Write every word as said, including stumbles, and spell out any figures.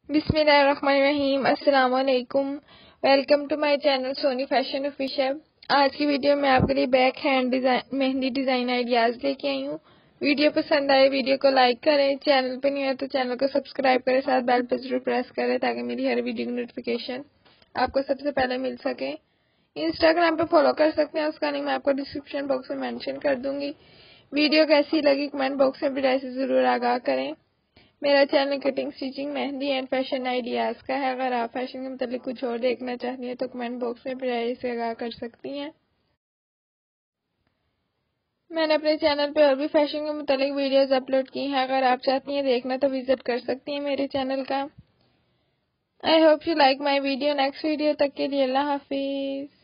بسم اللہ الرحمن الرحیم۔ السلام علیکم، welcome to my channel Soni fashion official. آج کی ویڈیو میں آپ کے لیے بیک ہینڈ ڈیزائن مہندی ڈیزائن آئیڈیاز لے کے آئی ہوں۔ ویڈیو پسند آئے ویڈیو کو لائک کریں، چینل پہ نہیں ہے تو چینل کو سبسکرائب کریں، ساتھ بیل پہ ضرور پریس کریں تاکہ میری ہر ویڈیو کی نوٹیفیکیشن آپ کو سب سے پہلے مل سکے۔ انسٹاگرام پہ فالو کر سکتے ہیں، اس کا لنک میں آپ کو ڈسکرپشن باکس میں مینشن کر دوں گی۔ ویڈیو کیسی لگی کمنٹ باکس میں بھی رائے ضرور آگاہ کریں۔ میرا چینل کٹنگ، سٹیچنگ، مہندی اینڈ فیشن آئیڈیاز کا ہے۔ اگر آپ فیشن کے متعلق کچھ اور دیکھنا چاہتی ہیں تو کمنٹ باکس میں رائے سے آگاہ کر سکتی ہیں۔ میں نے اپنے چینل پہ اور بھی فیشن کے متعلق ویڈیوز اپلوڈ کی ہیں، اگر آپ چاہتی ہیں دیکھنا تو وزٹ کر سکتی ہیں میرے چینل کا۔ I hope you like my video. Next video تک کے لیے اللہ حافظ۔